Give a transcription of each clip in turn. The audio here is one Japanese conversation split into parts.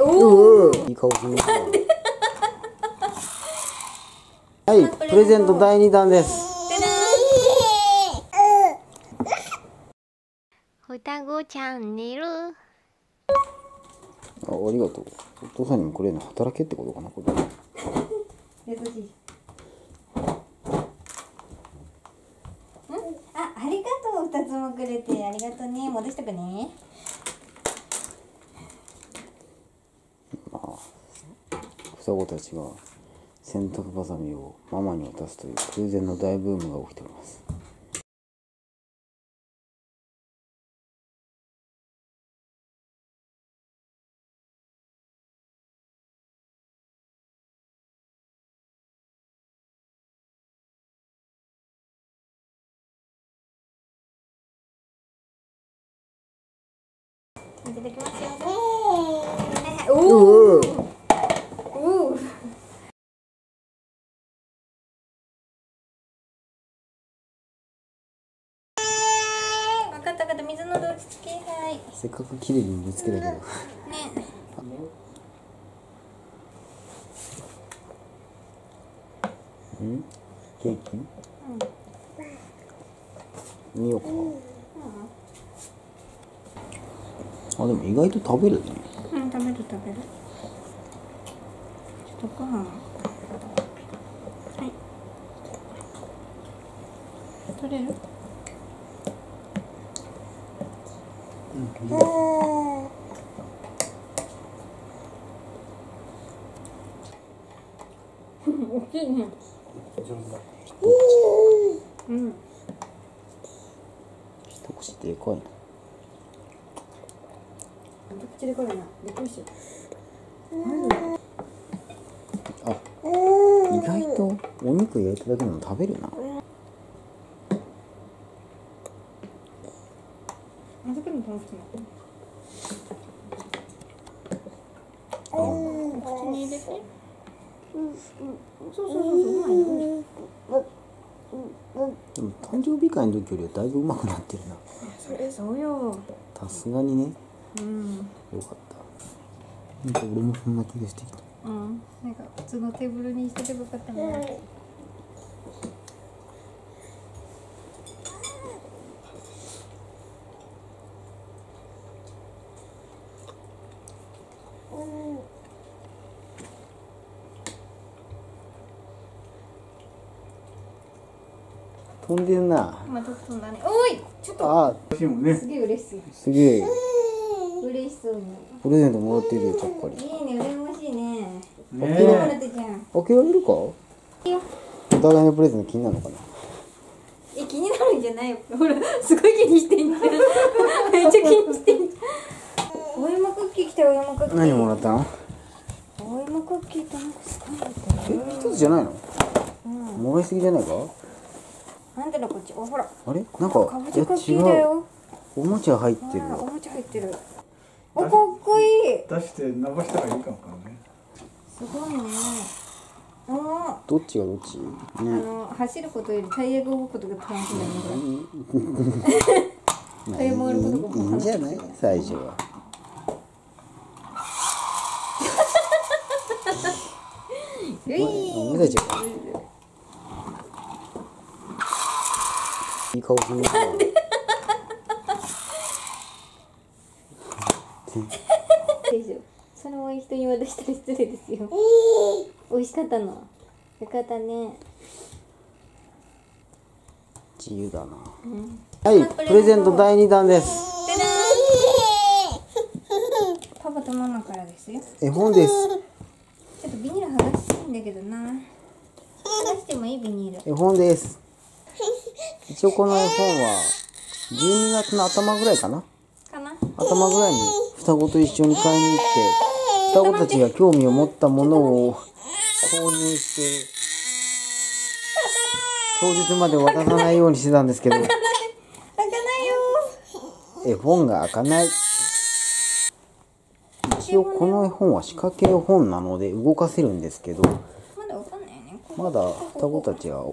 いい顔するな。はい、プレゼント第2弾です。 双子チャンネル。 ありがとう。お父さんにもくれるの働けってことかな、これ。 優しい。ありがとう。2つもくれてありがとうね。戻しとくね。 双子たちが洗濯バサミをママに渡すという空前の大ブームが起きております。 いただきますよ。 おお。 分かった、水の落ち着き。はい。 せっかく綺麗に見つけたけど。 ね。 ケーキ？見ようか。あ、でも意外と食べるね。 食べる。ちょっとご飯。はい。取れる？大きいね。 一口でかいな。 口でかいな。びっくりした。 あ、意外とお肉焼いただけでも食べるな。 あそこにも楽し口に入れて。そう、うまいな。 でも誕生日会の時よりはだいぶうまくなってるな。 それそうよ。 さすがにね。 よかった。なんか俺もそんな気がしてきた。 なんか普通のテーブルにしててよかったね。 飛んでるな。 また飛んだね。おい、ちょっと。 あ、 すげえ嬉しそう。 すげえ。 嬉しそうに。 プレゼントもらってるよ、ちゃっかり。 いいね、羨ましいね。 開けられるか？お互いのプレゼント気になるのかな。 気になるんじゃないよ。ほら、すごい気にしてんじゃん。めっちゃ気にしてんじゃん。お芋クッキー来たよ、お芋クッキー。 何もらったの？ お芋クッキーってなんかすごいんだったね。 一つじゃないの？もらいすぎじゃないか？ なんでのこっち、ほら。 あれ？なんか、 かぼちゃクッキーだよ。 おもちゃ入ってる。 おもちゃ入ってる。お、かっこいい。 出して伸ばしたらいいかもね。 すごいね。 どっちがどっち？ 走ることよりタイヤが動くことが楽しいんだね。タイヤ回ることがいいんじゃない？最初は。おめでとう。いい顔するな。 それも人に渡したら失礼ですよ。美味しかったの。よかったね。 自由だな。はい、プレゼント第2弾です。 パパとママからですよ。 絵本です。 ちょっとビニール剥がしたいんだけどな。剥がしてもいいビニール。 絵本です。一応この絵本は12月の頭ぐらいかな。頭ぐらいに双子と一緒に買いに行って、双子たちが興味を持ったものを購入して当日まで渡さないようにしてたんですけど、 開かないよ。 絵本が開かない。一応この絵本は仕掛け絵本なので動かせるんですけど、 まだわかんないね。 まだ双子たちは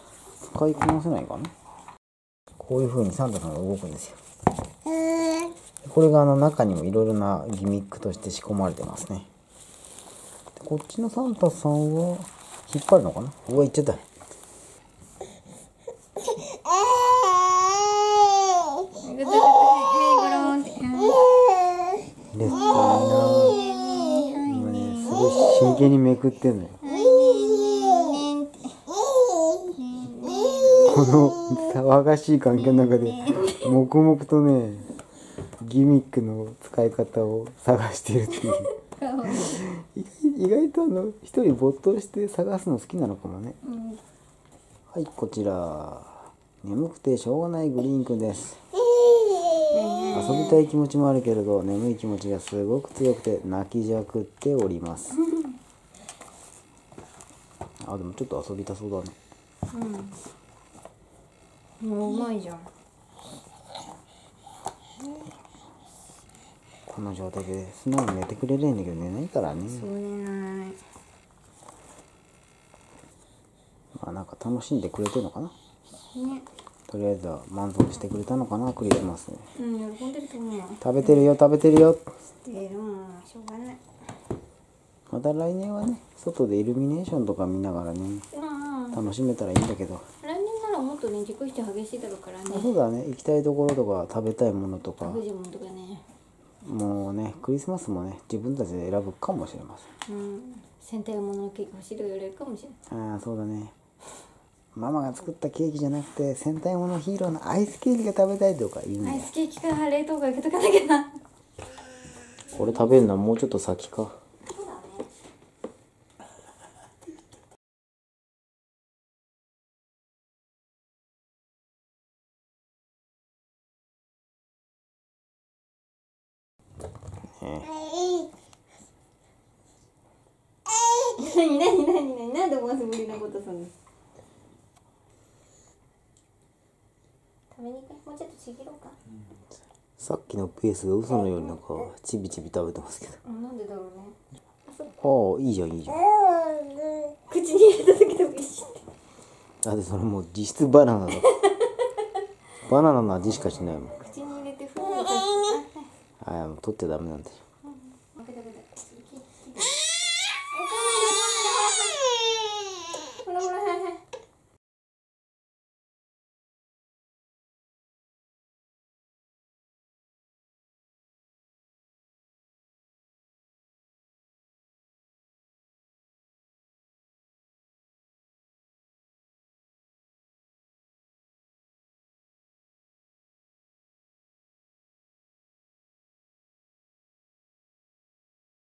使いこなせないかな。こういう風にサンタさんが動くんですよ。 これが中にもいろいろなギミックとして仕込まれてますね。でこっちのサンタさんは引っ張るのかな。うわ、いっちゃった。レッツ今ね、すごい真剣にめくってんのよ。この騒がしい環境の中で黙々とね、ギミックの使い方を探してるっていう意外と一人没頭して探すの好きなのかもね。はい、こちら眠くてしょうがないグリーンくんです。遊びたい気持ちもあるけれど眠い気持ちがすごく強くて泣きじゃくっております。あ、でもちょっと遊びたそうだね。 もううまいじゃん。 この状態で素直に寝てくれるんだけど寝ないからね。 そうね。 まあなんか楽しんでくれてるのかな。 ね。 とりあえずは満足してくれたのかな、クリスマスね。 喜んでると思うわ。 食べてるよ食べてるよ。 もうしょうがない。 また来年はね、外でイルミネーションとか見ながらね、楽しめたらいいんだけど。 来年ならもっとね、熟して激しいだろうからね。 そうだね、行きたいところとか食べたいものとか、 フジモンとかね。 もうね、クリスマスもね、自分たちで選ぶかもしれません。 戦隊もののケーキ欲しいと言われるかもしれない。 ああ、そうだね。ママが作ったケーキじゃなくて戦隊ものヒーローのアイスケーキが食べたいとか言うんだよ。 アイスケーキか冷凍庫開けとかなきゃな。 これ食べるのはもうちょっと先か。 何なんでもす無理なことするの。食べに行く。もうちょっとちぎろうか。 さっきのペースが嘘のようになんかちびちび食べてますけど。 なんでだろうね。 ああ、いいじゃんいいじゃん。 口に入れた時と一緒。 だってそれもう実質バナナだ。バナナの味しかしないもん。 口に入れてふうに。 ああ、もう取っちゃダメなんでしょ。